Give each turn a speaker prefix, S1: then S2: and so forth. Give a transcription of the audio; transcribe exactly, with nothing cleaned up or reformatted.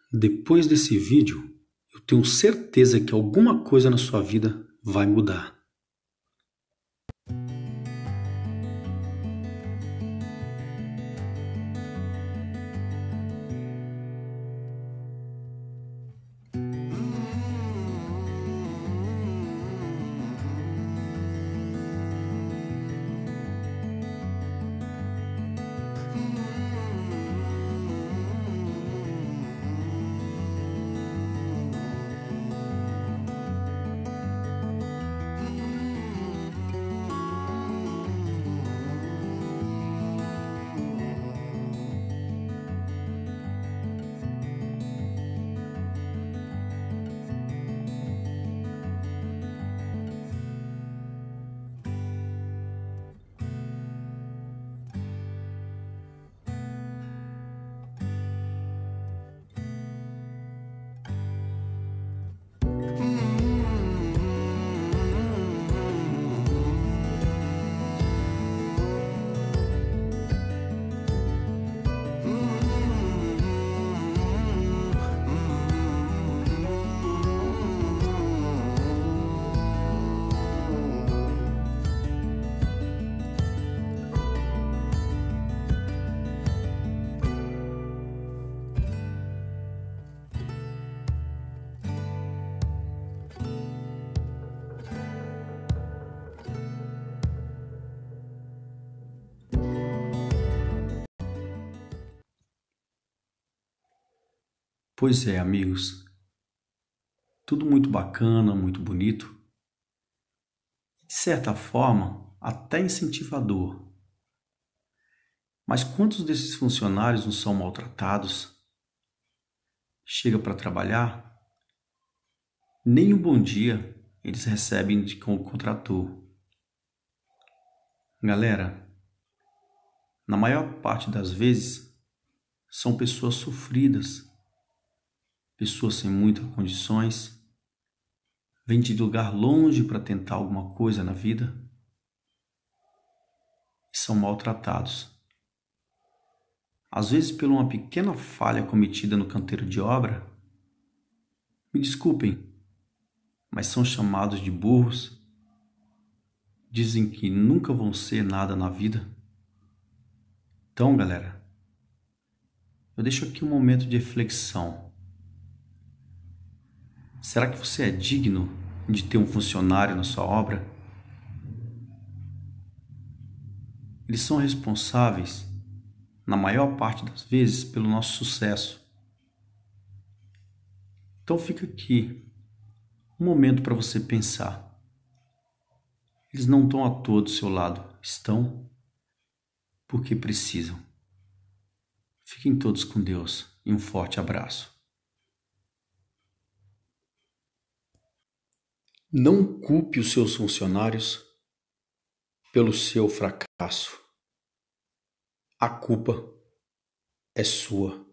S1: Depois desse vídeo, eu tenho certeza que alguma coisa na sua vida vai mudar. Pois é, amigos, tudo muito bacana, muito bonito, de certa forma até incentivador. Mas quantos desses funcionários não são maltratados? Chega para trabalhar, nem um bom dia eles recebem de quem o contratou. Galera, na maior parte das vezes, são pessoas sofridas, pessoas sem muitas condições, vêm de lugar longe para tentar alguma coisa na vida e são maltratados. Às vezes por uma pequena falha cometida no canteiro de obra, me desculpem, mas são chamados de burros, dizem que nunca vão ser nada na vida. Então, galera, eu deixo aqui um momento de reflexão. Será que você é digno de ter um funcionário na sua obra? Eles são responsáveis, na maior parte das vezes, pelo nosso sucesso. Então fica aqui um momento para você pensar. Eles não estão à toa do seu lado, estão porque precisam. Fiquem todos com Deus e um forte abraço. Não culpe os seus funcionários pelo seu fracasso. A culpa é sua.